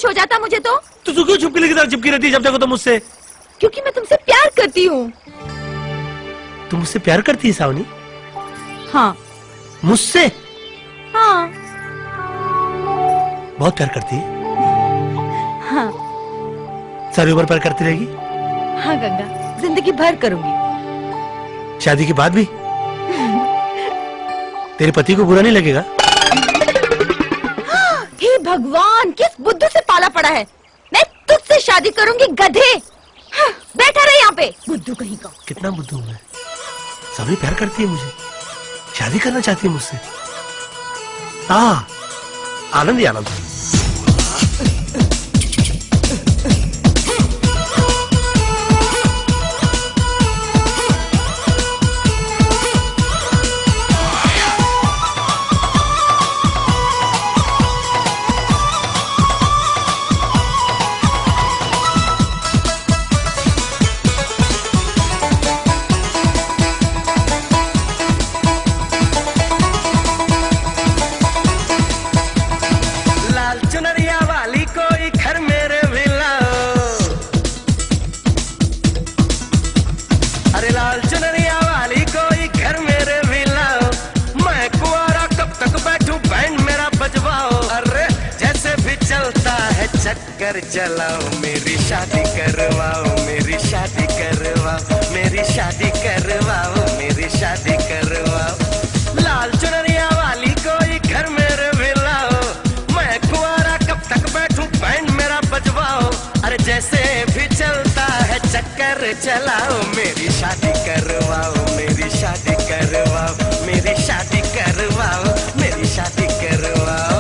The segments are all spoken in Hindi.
कुछ हो जाता मुझे तो तू क्यों छिपकली की तरह चिपकी रहती है जब तक तो मुझसे? क्योंकि मैं तुमसे प्यार करती हूँ। तुम मुझसे प्यार करती है सावनी? हाँ। मुझसे? हाँ। बहुत प्यार करती है? हाँ। सारी उम्र प्यार करती रहेगी? हाँ गंगा, जिंदगी भर करूंगी। शादी के बाद भी? तेरे पति को बुरा नहीं लगेगा? हे भगवान, किस बुद्धू से पाला पड़ा है। मैं तुझसे शादी करूंगी गधे। बैठा रहे यहाँ पे, बुद्धू कहीं का। कितना बुद्धू हूँ मैं? सावनी प्यार करती है मुझे, शादी करना चाहती है मुझसे। आनंद ही आनंद। चक्कर चलाओ, मेरी शादी करवाओ, मेरी शादी करवाओ, मेरी शादी करवाओ, मेरी शादी करवाओ। लाल चुनरिया वाली कोई घर मेरे भी लाओ, मैं कुंवारा कब तक बैठूं, बैंड मेरा बजवाओ। अरे जैसे भी चलता है चक्कर चलाओ, मेरी शादी करवाओ, मेरी शादी करवाओ, मेरी शादी करवाओ, मेरी शादी करवाओ।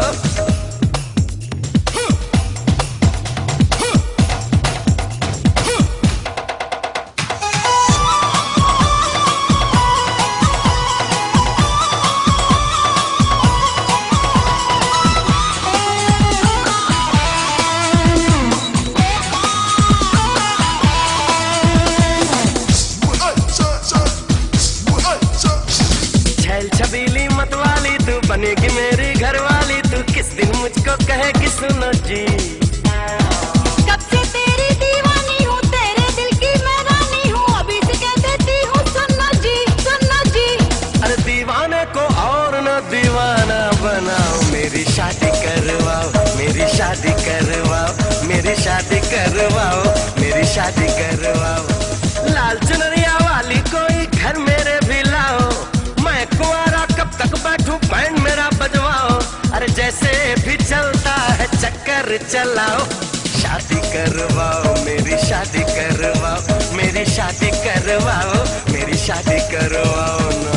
बनेगी मेरी घरवाली, तू किस दिन मुझको कहेगी सुनो जी। कब से तेरी दीवानी हूँ, तेरे दिल की मैं रानी हूँ, अभी से कह देती हूँ सुनो जी, सुनो जी। अरे दीवाने को और न दीवाना बनाओ, मेरी शादी करवाओ, मेरी शादी करवाओ, मेरी शादी करवाओ, मेरी शादी करवाओ। लाल चुनरिया वाली कोई घर मेरे भी लाओ, मैं कुंवारा कब तक बैठूं, बैंड मेरा बजवाओ। अरे जैसे भी चलता है चक्कर चलाओ, शादी करवाओ, मेरी शादी करवाओ, मेरी शादी करवाओ, मेरी शादी करवाओ ना।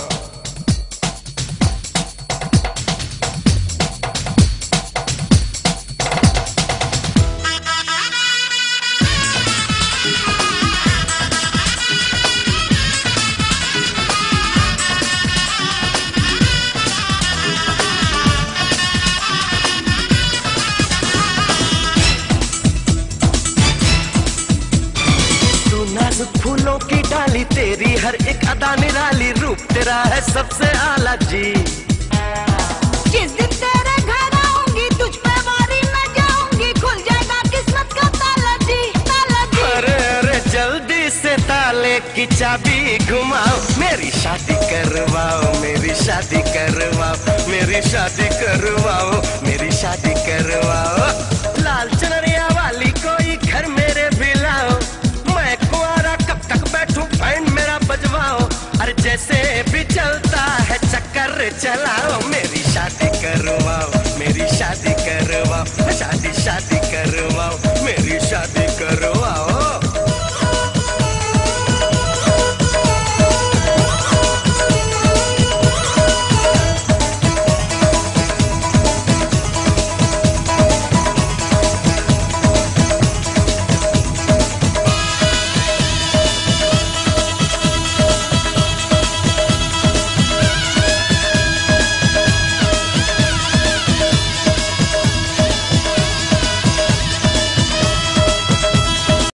फूलों की डाली, तेरी हर एक अदा निराली, रूप तेरा है सबसे आला जी। जिस दिन तेरे घर आऊंगी, तुझ पे बारी मैं जाऊंगी, खुल जाएगा किस्मत का ताला जी, ताला जी। अरे अरे जल्दी से ताले की चाबी घुमाओ, मेरी शादी करवाओ, मेरी शादी करवाओ, मेरी शादी करवाओ, मेरी शादी करवाओ। लाल चुनरिया वाली कोई घर मेरे भी लाओ, मैं कुंवारा कब तक बैठूं, बैंड मेरा बजवाओ। अरे जैसे भी चलता है चक्कर चलाओ, मेरी शादी करवाओ।